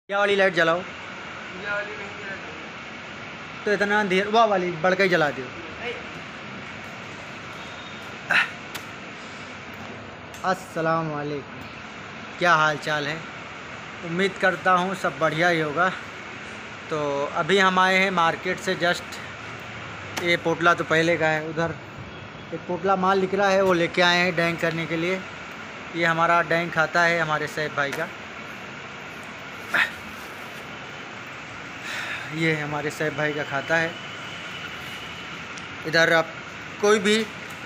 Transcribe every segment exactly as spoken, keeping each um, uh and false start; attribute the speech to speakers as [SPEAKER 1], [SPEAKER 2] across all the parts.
[SPEAKER 1] क्या वाली लाइट जलाओ?
[SPEAKER 2] ये वाली नहीं जलानी।
[SPEAKER 1] तो इतना देर वाह वाली बढ़ के जला दो। अस्सलाम वालेकुम, क्या हाल चाल है? उम्मीद करता हूँ सब बढ़िया ही होगा। तो अभी हम आए हैं मार्केट से जस्ट। ये पोटला तो पहले का है, उधर एक पोटला माल निकला है वो लेके आए हैं डैंग करने के लिए। ये हमारा डैंग खाता है हमारे सैफ भाई का। ये हमारे सैफ भाई का खाता है। इधर आप कोई भी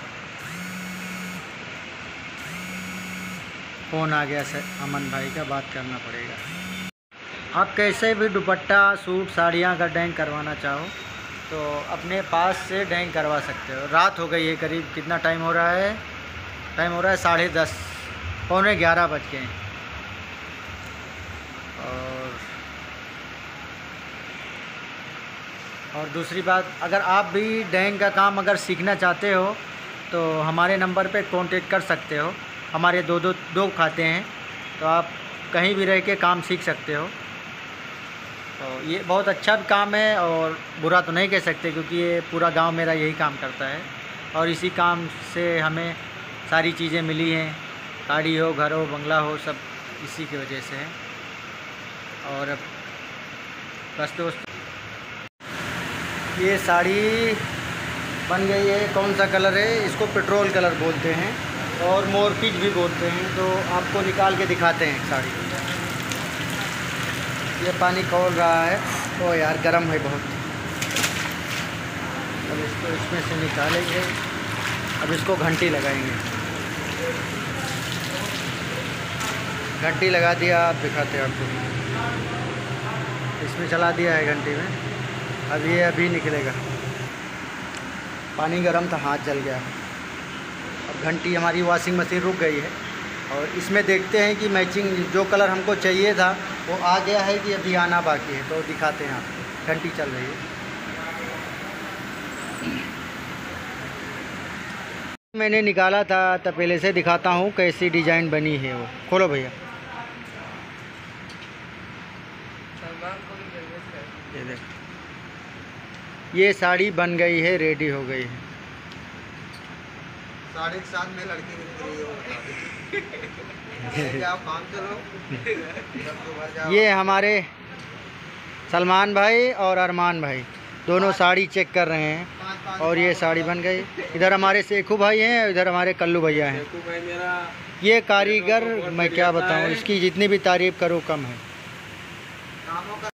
[SPEAKER 1] फ़ोन आ गया सर अमन भाई का, बात करना पड़ेगा। आप कैसे भी दुपट्टा सूट साड़ियाँ का डैंग करवाना चाहो तो अपने पास से डैंग करवा सकते हो। रात हो गई है करीब, कितना टाइम हो रहा है? टाइम हो रहा है साढ़े दस, पौने ग्यारह बज गए हैं। और और दूसरी बात, अगर आप भी डैंग का काम अगर सीखना चाहते हो तो हमारे नंबर पे कांटेक्ट कर सकते हो। हमारे दो दो दो खाते हैं तो आप कहीं भी रह के काम सीख सकते हो। तो ये बहुत अच्छा काम है और बुरा तो नहीं कह सकते, क्योंकि ये पूरा गांव मेरा यही काम करता है और इसी काम से हमें सारी चीज़ें मिली हैं। गाड़ी हो, घर हो, बंगला हो, सब इसी की वजह से है। और बस दोस्त, ये साड़ी बन गई है। कौन सा कलर है? इसको पेट्रोल कलर बोलते हैं और मोरपीच भी बोलते हैं। तो आपको निकाल के दिखाते हैं साड़ी। ये पानी खौल रहा है तो यार गर्म है बहुत। अब इसको इसमें से निकालेंगे। अब इसको घंटी लगाएंगे। घंटी लगा दिया, आप दिखाते हैं आपको। इसमें चला दिया है घंटी में। अब ये अभी निकलेगा। पानी गर्म था, हाथ जल गया। अब घंटी हमारी वॉशिंग मशीन रुक गई है और इसमें देखते हैं कि मैचिंग जो कलर हमको चाहिए था वो आ गया है कि अभी आना बाकी है। तो दिखाते हैं आपको। घंटी चल रही है। मैंने निकाला था तपेले से, दिखाता हूँ कैसी डिज़ाइन बनी है वो। खोलो भैया। ये देख, ये साड़ी बन गई है, रेडी हो गई है।
[SPEAKER 2] साढ़े सात में लड़की दिख रही है। आप काम चलो।
[SPEAKER 1] ये हमारे सलमान भाई और अरमान भाई दोनों साड़ी चेक कर रहे हैं और ये साड़ी बन गई। इधर हमारे सेखू भाई हैं, इधर हमारे कल्लू भैया हैं। ये कारीगर मैं क्या बताऊं, इसकी जितनी भी तारीफ़ करूं कम है।